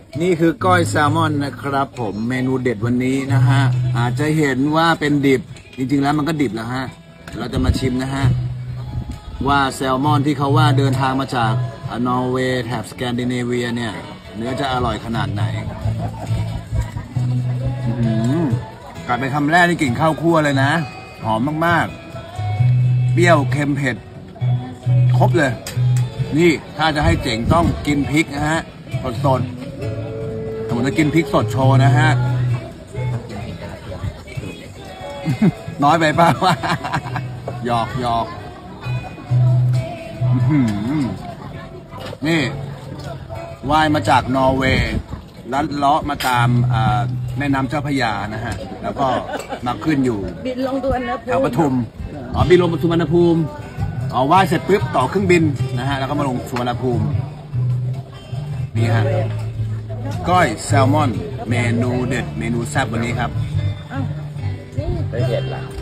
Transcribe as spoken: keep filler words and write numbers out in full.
นี่คือก้อยแซลมอนนะครับผมเมนูเด็ดวันนี้นะฮะอาจจะเห็นว่าเป็นดิบจริงๆแล้วมันก็ดิบแล้วฮะเราจะมาชิมนะฮะว่าแซลมอนที่เขาว่าเดินทางมาจากนอร์เวย์แถบสแกนดิเนเวียเนี่ยเนื้อจะอร่อยขนาดไหนกัดไปคำแรกนี่กลิ่นข้าวคั่วเลยนะหอมมากๆเปรี้ยวเค็มเผ็ดครบเลยนี่ถ้าจะให้เจ๋งต้องกินพริกนะฮะสดๆผมจะกินพริกสดโชว์นะฮะ น้อยไปป่ะวะหยอกหยอกนี่ว่ายมาจากนอร์เวย์ลัดเลาะมาตามแม่น้ำเจ้าพระยานะฮะแล้วก็มาขึ้นอยู่บินลงสุวรรณภูมิแถวปทุมอ๋อบินลงสุวรรณภูมิอ๋อว่ายเสร็จปุ๊บต่อเครื่องบินนะฮะแล้วก็มาลงสุวรรณภูมินี่ฮะก้อยแซลมอนเมนูเด็ดเมนูแซ่บวันนี้ครับไม่เผ็ดหรอ